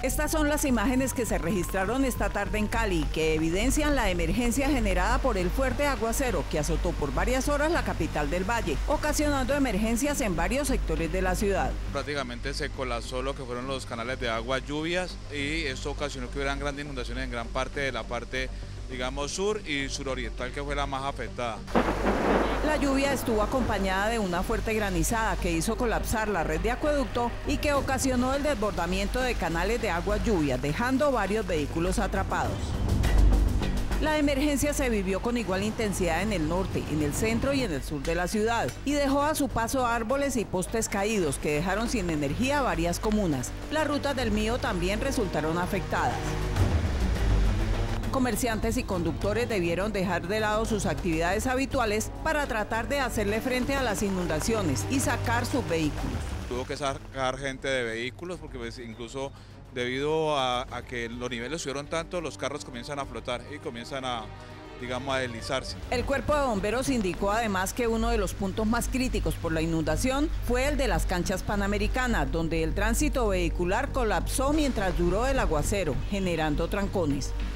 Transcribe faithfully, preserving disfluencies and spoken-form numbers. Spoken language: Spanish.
Estas son las imágenes que se registraron esta tarde en Cali, que evidencian la emergencia generada por el fuerte aguacero que azotó por varias horas la capital del Valle, ocasionando emergencias en varios sectores de la ciudad. Prácticamente se colapsó lo que fueron los canales de agua, lluvias, y esto ocasionó que hubieran grandes inundaciones en gran parte de la parte, digamos, sur y suroriental, que fue la más afectada. La lluvia estuvo acompañada de una fuerte granizada que hizo colapsar la red de acueducto y que ocasionó el desbordamiento de canales de agua lluvia, dejando varios vehículos atrapados. La emergencia se vivió con igual intensidad en el norte, en el centro y en el sur de la ciudad, y dejó a su paso árboles y postes caídos que dejaron sin energía a varias comunas. Las rutas del Mío también resultaron afectadas. Comerciantes y conductores debieron dejar de lado sus actividades habituales para tratar de hacerle frente a las inundaciones y sacar sus vehículos. Tuvo que sacar gente de vehículos porque pues, incluso debido a, a que los niveles subieron tanto, los carros comienzan a flotar y comienzan a, digamos, a deslizarse. El cuerpo de bomberos indicó además que uno de los puntos más críticos por la inundación fue el de las canchas Panamericanas, donde el tránsito vehicular colapsó mientras duró el aguacero, generando trancones.